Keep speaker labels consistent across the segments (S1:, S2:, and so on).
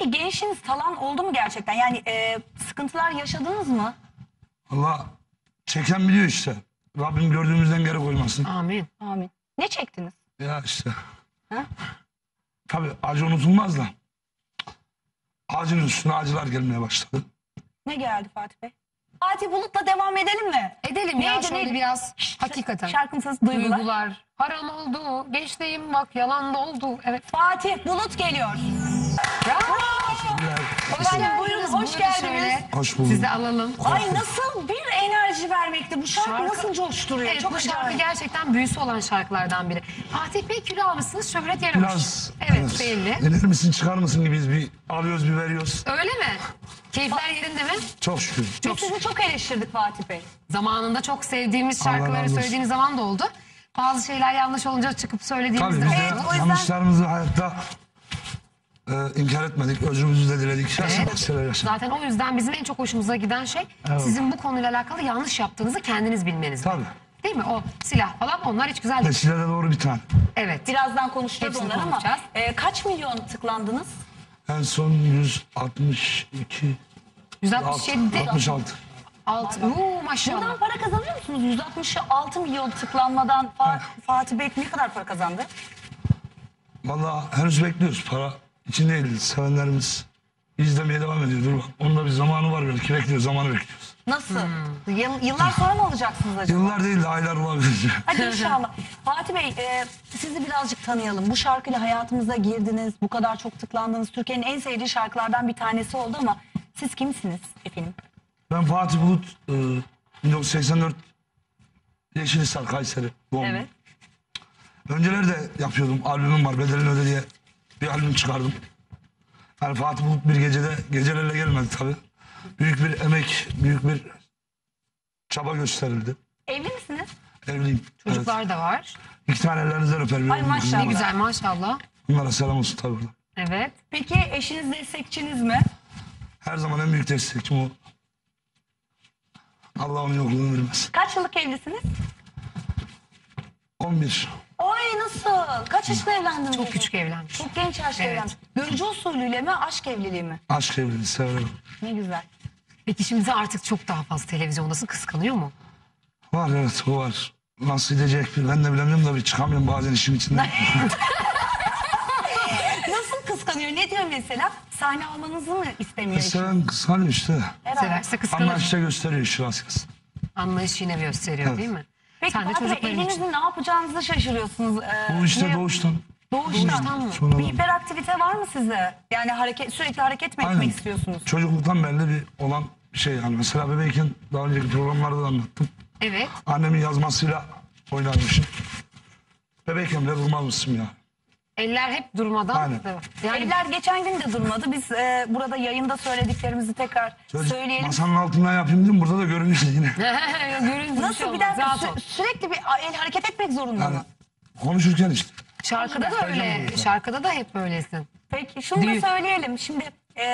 S1: Peki gençliğiniz talan oldu mu gerçekten? Yani sıkıntılar yaşadınız mı?
S2: Allah çeken biliyor işte. Rabbim gördüğümüzden geri koymasın.
S3: Amin.
S1: Amin. Ne çektiniz?
S2: Ya işte.
S1: Ha?
S2: Tabii acı unutulmaz da. Acının üstüne acılar gelmeye başladı.
S1: Ne geldi Fatih Bey? Fatih Bulut'la devam edelim mi?
S3: Edelim ya
S1: Neydi,
S3: şöyle
S1: neydi?
S3: biraz hakikaten.
S1: Şarkının sırası duygular.
S3: Duygular. Haram oldu. Gençliğim bak yalan da oldu. Evet.
S1: Fatih Bulut geliyor.
S3: Bravo.
S1: Efendim buyurun, hoş
S3: Buyurun
S1: geldiniz.
S3: şöyle.
S2: Hoş bulduk.
S3: Sizi alalım.
S1: Ay nasıl bir enerji vermekte. Bu şarkı nasıl coşturuyor?
S3: Evet,
S1: Çok
S3: bu şarkı
S1: acayip.
S3: gerçekten büyüsü olan şarkılardan biri. Fatih Bey kilo almışsınız, şöhret yaramış.
S2: Biraz
S3: Evet, belli.
S2: Gelir misin çıkar mısın gibi biz bir alıyoruz bir veriyoruz.
S3: Öyle mi? Keyifler yerinde mi?
S2: Çok şükür.
S1: Biz sizi çok eleştirdik Fatih Bey.
S3: Zamanında çok sevdiğimiz
S2: Allah
S3: şarkıları
S2: razı olsun.
S3: söylediğiniz zaman da oldu. Bazı şeyler yanlış olunca çıkıp söylediğimiz
S2: Tabii
S3: de
S2: biz
S3: oldu.
S2: de
S1: Evet, o yüzden-
S2: yanlışlarımızı hayatta inkar etmedik. Özrümüzü de diledik. Yaşamak şeyler yaşadık.
S3: Zaten o yüzden bizim en çok hoşumuza giden şey
S2: Evet.
S3: sizin bu konuyla alakalı yanlış yaptığınızı kendiniz bilmeniz.
S2: Tabii.
S3: Değil mi? O silah falan onlar hiç güzel değil.
S2: Vesilede doğru bir tane.
S3: Evet.
S1: Birazdan konuşacağız
S3: Hepsini
S1: onları ama
S3: konuşacağız.
S1: kaç milyon tıklandınız?
S2: En son 162
S3: 167
S2: 66.
S3: 6. Maşallah.
S1: Bundan para kazanıyor musunuz? 166 milyon tıklanmadan Fatih Bey ne kadar para kazandı?
S2: Vallahi henüz bekliyoruz. Para için değil. Sevenlerimiz izlemeye devam ediyor. Dur bak. Onun da bir zamanı var belki. Bekliyoruz. Zamanı bekliyoruz.
S1: Nasıl? Yıllar sonra mı alacaksınız acaba?
S2: Yıllar değil de aylar olabilir.
S1: Hadi inşallah. Fatih Bey sizi birazcık tanıyalım. Bu şarkıyla hayatımıza girdiniz. Bu kadar çok tıklandınız. Türkiye'nin en sevdiği şarkılardan bir tanesi oldu ama siz kimsiniz efendim?
S2: Ben Fatih Bulut. 1984 Yeşilhisar Kayseri doğumlu.
S1: Evet.
S2: Önceleri de yapıyordum. Albümüm var. Bedelini öde diye bir albüm çıkardım. Yani Fatih Bulut bir gecede gecelerle gelmedi tabii. Büyük bir emek, büyük bir çaba gösterildi.
S1: Evli misiniz?
S2: Evliyim.
S3: Çocuklar da var.
S2: Evet. 2 tane ellerinizden öperim.
S1: Ay maşallah.
S3: Ne güzel maşallah.
S2: Bunlara selam olsun tabii. Burada.
S3: Evet.
S1: Peki eşiniz destekçiniz mi?
S2: Her zaman en büyük destekçim o. Allah onun yokluğunu bilmez.
S1: Kaç yıllık evlisiniz?
S2: 11.
S1: Oy nasıl? Kaç yaşında evlendiniz?
S3: Çok küçük evlenmiş.
S1: Çok genç yaşta
S3: Evet.
S1: evlenmiş. Görücü usulüyle mi, aşk evliliği mi?
S2: Aşk evliliği severim.
S1: Ne güzel.
S3: Peki şimdi artık çok daha fazla televizyondasın, kıskanıyor mu?
S2: Var evet o var. Nasıl gidecek ben de bilemiyorum da bir çıkamıyorum bazen işin içinden.
S1: Nasıl kıskanıyor? Ne diyor mesela? Sahne almanızı mı istemiyor?
S2: Seven kıskanıyor işte.
S1: Herhalde.
S3: Severse kıskanır.
S2: Anlayışta gösteriyor işi rast.
S3: Anlayış yine gösteriyor
S2: Evet.
S3: değil mi?
S1: Peki
S3: Sen de
S1: Fatih Bey,
S3: çocukların için.
S1: elinizin ne yapacağınızı şaşırıyorsunuz.
S2: Bu işte
S1: Ne-
S2: doğuştan.
S1: Doğuştan.
S3: mı?
S2: Sonradan.
S1: Bir hiperaktivite var mı sizde? Yani sürekli hareket mi
S2: Aynen.
S1: etmek istiyorsunuz?
S2: Çocukluktan belli bir olan bir şey yani. Mesela bebeğken daha önceki programlarda da anlattım.
S3: Evet.
S2: Annemin yazmasıyla oynarmışım. Bebeğken bile durmazmışım ya.
S3: Eller hep durmadan.
S2: Aynen.
S3: Yani
S1: Eller geçen gün de durmadı. Biz burada yayında söylediklerimizi tekrar söyleyelim.
S2: Masanın altından yapayım dedim burada da görünüyor yine.
S3: görüntü
S1: Nasıl bir dakika
S3: Rahat ol.
S1: sürekli bir el hareket etmek zorunda
S2: Yani
S1: mı?
S2: konuşurken işte.
S3: Şarkıda da öyle. Şarkıda da hep böylesin.
S1: Peki şunu
S3: Düğün.
S1: da söyleyelim. Şimdi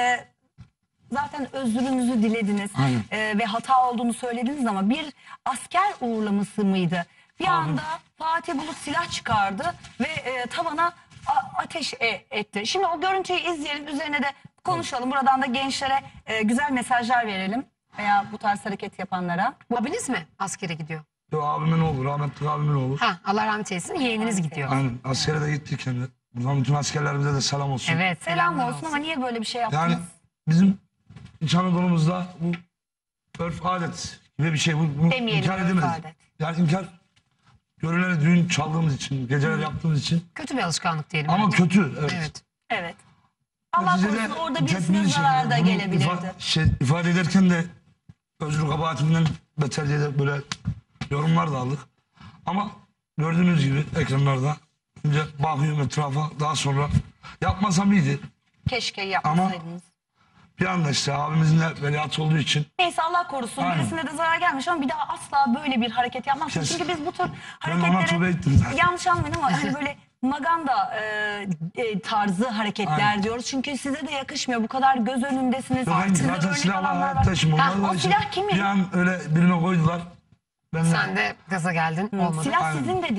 S1: zaten özrünüzü dilediniz ve hata olduğunu söylediniz ama bir asker uğurlaması mıydı? Bir anda Fatih Bulut silah çıkardı ve tavana ateş etti. Şimdi o görüntüyü izleyelim, üzerine de konuşalım. Buradan da gençlere güzel mesajlar verelim veya bu tarz hareket yapanlara.
S3: Bu abiniz mi askere gidiyor?
S2: Yo, abimin oğlu, rahmetli abimin oğlu.
S3: Ha, Allah rahmet eylesin. Yeğeniniz gidiyor.
S2: Aynen askere de gittik yani. Buradan bütün askerlerimize de selam olsun.
S3: Evet.
S1: Selam
S3: selamlar
S1: olsun ama niye böyle bir şey yaptınız?
S2: Yani bizim İç Anadolu'muzda bu örf adet gibi bir şey. Bunu
S1: Demeyelim
S2: inkar
S1: örf
S2: edemeyiz.
S1: adet.
S2: Yani inkar görülene düğün çaldığımız için, geceler yaptığımız için.
S3: Kötü bir alışkanlık diyelim.
S2: Ama
S3: bence.
S2: kötü. Evet.
S3: Evet.
S1: Evet. Allah
S2: Neticede
S1: korusun orada
S2: tek
S1: birisine
S2: bir şey,
S1: zarar da
S2: bunu
S1: gelebilirdi.
S2: ifade ederken de özür kabahatimden beter diye de böyle yorumlar da aldık. Ama gördüğünüz gibi ekranlarda önce bakıyorum etrafa, daha sonra yapmasam iyiydi.
S1: Keşke yapmasaydınız.
S2: Bir anda işte abimizin de veliahtı olduğu için
S1: Neyse Allah korusun
S2: Aynen.
S1: birisine de zarar gelmiş ama bir daha asla böyle bir hareket yapmazsınız.
S2: Kesin.
S1: Çünkü biz bu tür
S2: Ben ona tövbe
S1: hareketleri
S2: ettim zaten.
S1: yanlış anlayın ama hani böyle maganda tarzı hareketler
S2: Aynen.
S1: diyoruz. Çünkü size de yakışmıyor. Bu kadar göz önündesiniz.
S2: Yok,
S1: Sizde
S2: zaten
S1: örnek
S2: silahla
S1: alanlar var.
S2: hayatta şimdi.
S1: Ha,
S2: Onlar da
S1: o
S2: işte
S1: silah kimin?
S2: bir an öyle birine koydular. Ben de
S3: Sen de gaza geldin. Olmadı.
S1: Silah
S2: Aynen.
S1: sizin de değil.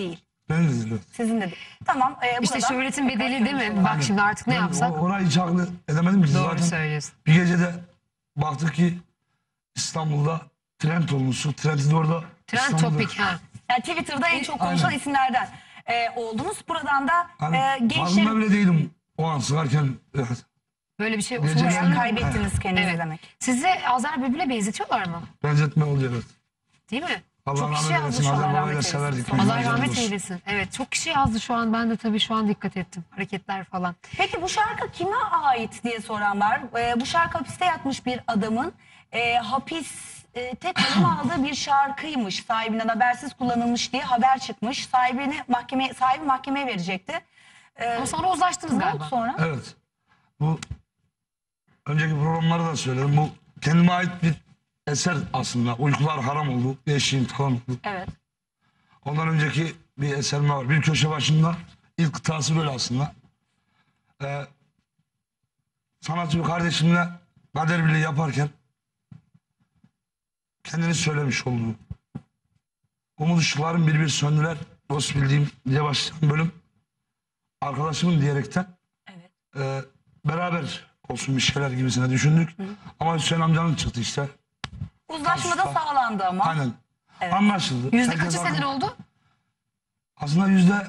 S2: Beni de değil.
S1: Sizin de değil. Tamam.
S3: İşte
S1: buradan
S3: şöhretin
S1: tekrar
S3: bedeli değil mi?
S1: söylemiş olalım.
S3: Bak şimdi artık ne
S2: Ben
S3: yapsak?
S2: Orayı hiç aklı edemedim ki
S3: Doğru
S2: zaten.
S3: söylüyorsun.
S2: Bir gecede baktık ki İstanbul'da trend olmuşsun. Trendi de orada
S3: Trend
S2: İstanbul'da.
S3: topik ha.
S1: Yani Twitter'da en çok konuşulan
S2: Aynen.
S1: isimlerden oldunuz. Buradan da
S2: Hani farkında
S1: gençlerin
S2: bile değilim o an sıkarken. Evet.
S3: Böyle bir şey
S2: Geceler-
S3: olsun.
S1: kaybettiniz kendinizi
S3: Evet.
S1: demek.
S3: Sizi Azer Bülbül'e benzetiyorlar mı?
S2: Benzetme oluyor evet.
S3: Değil mi?
S2: Allah
S3: Çok kişi
S2: rahmet
S3: yazdı
S2: eylesin.
S3: şu an.
S2: Azer
S1: Allah
S2: Baba'yı da
S1: rahmet
S2: severdik.
S1: eylesin.
S2: Mekanı
S3: Allah
S2: cennet
S3: rahmet
S2: olsun.
S3: eylesin. Evet, çok kişi yazdı şu an. Ben de tabii şu an dikkat ettim. Hareketler falan.
S1: Peki bu şarkı kime ait diye soran var. Bu şarkı hapiste yatmış bir adamın hapiste kalım aldığı bir şarkıymış. Sahibinden habersiz kullanılmış diye haber çıkmış. Sahibi mahkemeye verecekti.
S3: Ama sonra uzlaştınız
S1: Ne oldu
S3: galiba.
S1: sonra?
S2: Evet. Bu önceki programlarda da söyledim. Bu kendime ait bir eser aslında. Uykular haram oldu. Eşiğim falan oldu.
S1: Evet.
S2: Ondan önceki bir eserim var. Bir köşe başında. İlk kıtası böyle aslında. Sanatçı bir kardeşimle kader birliği yaparken kendini söylemiş olduğu. Umut ışıkların bir söndüler. Dost bildiğim diye başlayan bölüm. Arkadaşımın diyerekten
S1: Evet.
S2: beraber olsun bir şeyler gibisine düşündük. Ama Hüseyin amcanın çıktı işte.
S1: Uzlaşma da
S2: Karşıda.
S1: sağlandı ama.
S2: Aynen.
S1: Evet.
S2: Anlaşıldı.
S3: Yüzde
S2: Herkes
S3: kaçı senin
S2: anladı.
S3: oldu?
S2: Aslında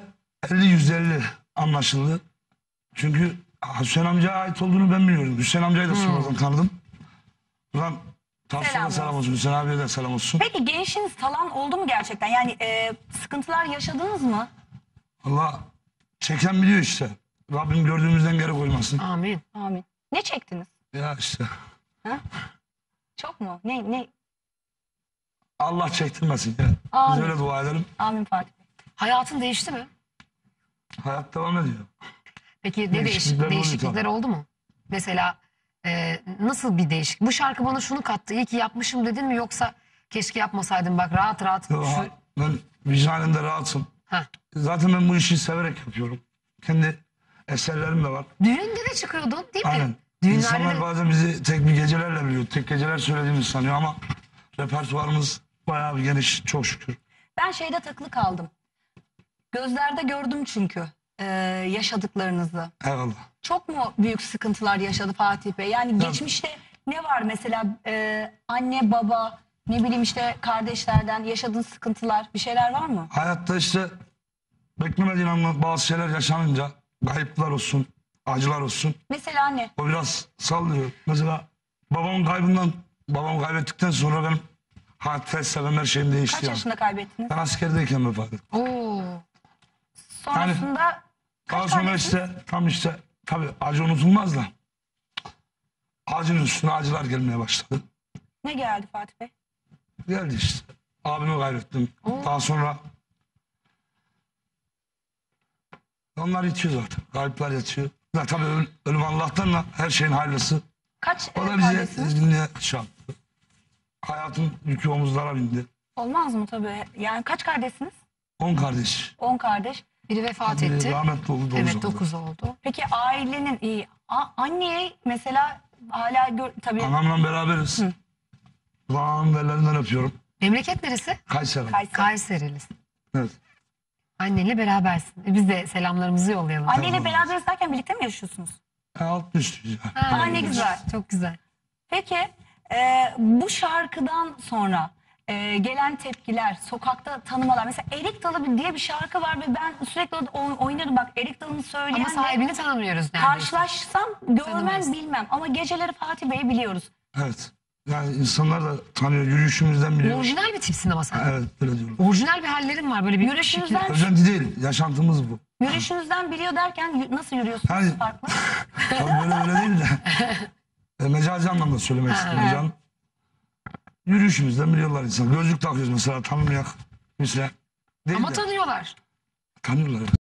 S2: %50 anlaşıldı. Çünkü Hüseyin amcaya ait olduğunu ben biliyorum. Hüseyin amcayı da sonradan tanıdım. Buradan Tarsus'a
S1: Selam
S2: da selam
S1: olsun.
S2: olsun. Hüseyin abiye de selam olsun.
S1: Peki gençliğiniz talan oldu mu gerçekten? Yani sıkıntılar yaşadınız mı?
S2: Allah çeken biliyor işte. Rabbim gördüğümüzden geri koymasın.
S3: Amin.
S1: Amin. Ne çektiniz?
S2: Ya işte.
S1: Ha? Çok mu? Ne?
S2: Allah çektirmesin ya. Biz
S1: Amin.
S2: öyle dua edelim.
S1: Amin Fatih Bey.
S3: Hayatın değişti mi?
S2: Hayat devam ediyor.
S3: Peki ne
S2: Değişiklikler
S3: değişiklikler
S2: oluyor
S3: oldu mu? Mesela nasıl bir değişik? Bu şarkı bana şunu kattı. İyi ki yapmışım dedin mi? Yoksa keşke yapmasaydım bak rahat rahat.
S2: Ya, ben vicdanımda rahatım.
S3: Heh.
S2: Zaten ben bu işi severek yapıyorum. Kendi eserlerim de var.
S3: Düğünde de çıkıyordun değil mi?
S2: Aynen.
S3: Düğünlerde
S2: İnsanlar
S3: de...
S2: bazen bizi tek bir gecelerle biliyor. Tek geceler söylediğimizi sanıyor ama repertuarımız bayağı bir geniş çok şükür.
S1: Ben şeyde takılı kaldım. Gözlerde gördüm çünkü yaşadıklarınızı.
S2: Eyvallah.
S1: Çok mu büyük sıkıntılar yaşadı Fatih Bey? Yani geçmişte ne var mesela anne baba ne bileyim işte kardeşlerden yaşadığın sıkıntılar bir şeyler var mı?
S2: Hayatta işte beklemediğin anda bazı şeyler yaşanınca kayıplar olsun, acılar olsun.
S1: Mesela ne?
S2: O biraz sallıyor. Mesela babamı kaybettikten sonra benim hayat felsefem her şeyim değişti.
S1: Kaç
S2: yani.
S1: yaşında kaybettiniz?
S2: Ben askerdeyken vefat ettim.
S3: Oo.
S1: Sonrasında
S2: Daha
S1: kaç
S2: sonra
S1: kardeşiniz?
S2: işte tam işte tabii acı unutulmaz da acının üstüne acılar gelmeye başladı.
S1: Ne geldi Fatih Bey?
S2: Geldi işte. Abimi kaybettim. Daha sonra onlar yetiyor zaten. Kayıplar yetiyor. Ya tabii ölüm Allah'tan da her şeyin hayırlısı.
S1: Kaç
S2: O da bize
S1: kardeşiniz?
S2: dinle şey yaptı. Hayatın yükü omuzlara bindi.
S1: Olmaz mı tabii? Yani kaç kardeşsiniz?
S2: 10 kardeş.
S1: 10 kardeş.
S3: Biri vefat
S2: Biri
S3: etti.
S2: rahmetli oldu.
S3: Evet
S2: oldu.
S3: 9 oldu.
S1: Peki ailenin iyi. Anneye mesela hala tabii
S2: Anamla beraberiz. Kulağımın ellerinden öpüyorum.
S3: Memleket neresi?
S2: Kayseri.
S1: Kayseri.
S3: Kayserilisin.
S2: Evet.
S3: Annenle berabersin. Biz de selamlarımızı yollayalım.
S1: Anneyle beraber derken birlikte mi yaşıyorsunuz?
S2: Alt üstü.
S1: Aa, ne güzel.
S3: Çok güzel.
S1: Peki bu şarkıdan sonra gelen tepkiler, sokakta tanımalar. Mesela Erik Dalı diye bir şarkı var ve ben sürekli oynarım. Bak Erik Dalı'nı
S3: Ama
S1: söyleyen
S3: sahibini tanımıyoruz neredeyse.
S1: karşılaşsam görmem
S3: Tanımayız.
S1: bilmem. Ama geceleri Fatih Bey'i biliyoruz.
S2: Evet. Yani insanlar da tanıyor. Yürüyüşümüzden biliyor.
S3: Orijinal bir tipsin ama sen.
S2: Evet öyle diyorum.
S3: Orijinal bir hallerin var böyle bir
S1: Yürüyüşünüzden,
S2: Özenti değil. Yaşantımız bu.
S1: yürüyüşünüzden biliyor derken nasıl yürüyorsunuz
S2: Hayır.
S1: farklı?
S2: Tabii böyle değil de. Mecazi anlamda söylemek istedim canım. Yürüyüşümüzden biliyorlar insan. Gözlük takıyoruz mesela tanımayak. Mesela değil
S3: Ama
S2: de.
S3: tanıyorlar.
S2: Tanıyorlar.